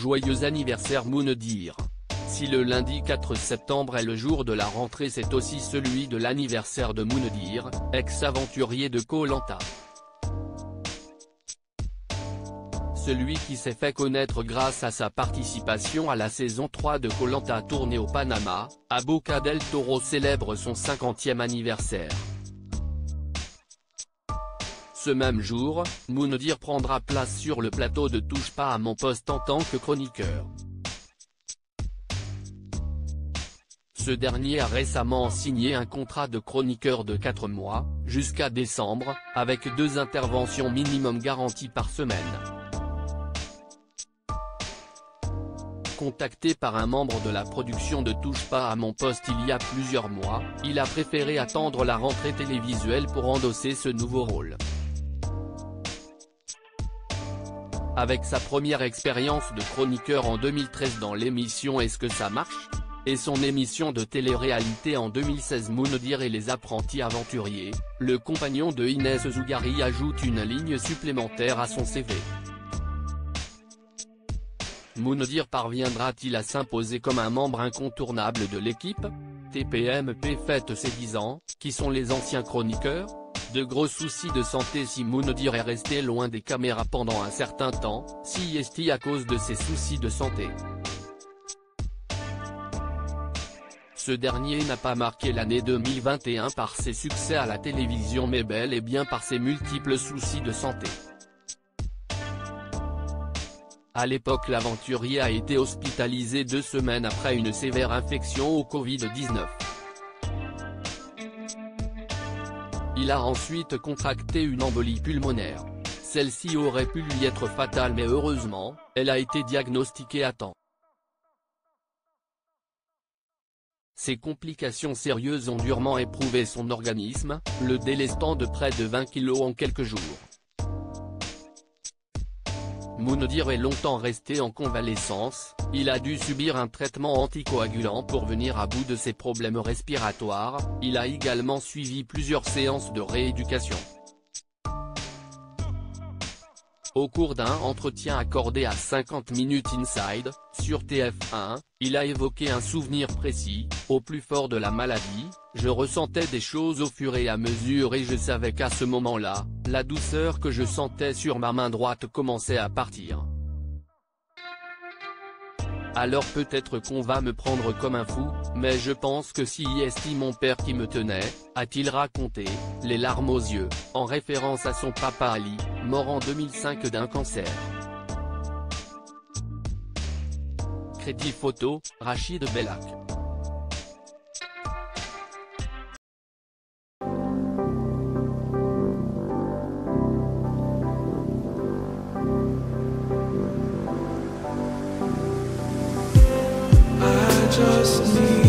Joyeux anniversaire Moundir. Si le lundi 4 septembre est le jour de la rentrée, c'est aussi celui de l'anniversaire de Moundir, ex-aventurier de Koh Lanta. Celui qui s'est fait connaître grâce à sa participation à la saison 3 de Koh Lanta tournée au Panama, à Boca del Toro célèbre son 50e anniversaire. Ce même jour, Moundir prendra place sur le plateau de Touche pas à mon poste en tant que chroniqueur. Ce dernier a récemment signé un contrat de chroniqueur de 4 mois, jusqu'à décembre, avec 2 interventions minimum garanties par semaine. Contacté par un membre de la production de Touche pas à mon poste il y a plusieurs mois, il a préféré attendre la rentrée télévisuelle pour endosser ce nouveau rôle. Avec sa première expérience de chroniqueur en 2013 dans l'émission Est-ce que ça marche?, et son émission de télé-réalité en 2016 Moundir et les apprentis aventuriers, le compagnon de Inès Zougari ajoute une ligne supplémentaire à son CV. Moundir parviendra-t-il à s'imposer comme un membre incontournable de l'équipe? TPMP fête ses 10 ans, qui sont les anciens chroniqueurs? De gros soucis de santé si Moundir est resté loin des caméras pendant un certain temps, si est-il à cause de ses soucis de santé? Ce dernier n'a pas marqué l'année 2021 par ses succès à la télévision mais bel et bien par ses multiples soucis de santé. À l'époque, l'aventurier a été hospitalisé 2 semaines après une sévère infection au Covid-19. Il a ensuite contracté une embolie pulmonaire. Celle-ci aurait pu lui être fatale mais heureusement, elle a été diagnostiquée à temps. Ces complications sérieuses ont durement éprouvé son organisme, le délestant de près de 20 kg en quelques jours. Moundir est longtemps resté en convalescence, il a dû subir un traitement anticoagulant pour venir à bout de ses problèmes respiratoires, il a également suivi plusieurs séances de rééducation. Au cours d'un entretien accordé à 50 Minutes Inside, sur TF1, il a évoqué un souvenir précis: au plus fort de la maladie, je ressentais des choses au fur et à mesure et je savais qu'à ce moment-là, la douceur que je sentais sur ma main droite commençait à partir. Alors peut-être qu'on va me prendre comme un fou, mais je pense que si est mon père qui me tenait, a-t-il raconté, les larmes aux yeux, en référence à son papa Ali, mort en 2005 d'un cancer. Crédit photo, Rachid Bellac. Just need